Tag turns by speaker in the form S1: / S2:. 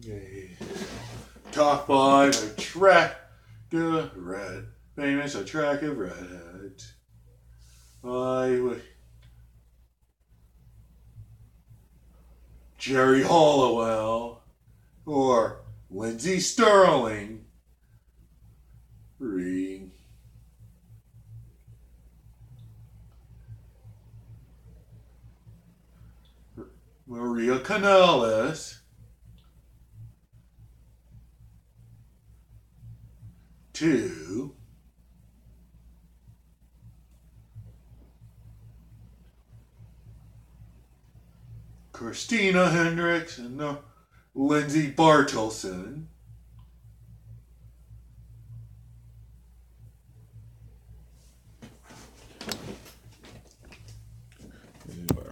S1: A top 5 attractive famous attractive redheads. Geri Holliwell or Lindsey Stirling. 3. Maria Kanellis. 2. Christina Hendricks and Lynsey Bartilson. This is my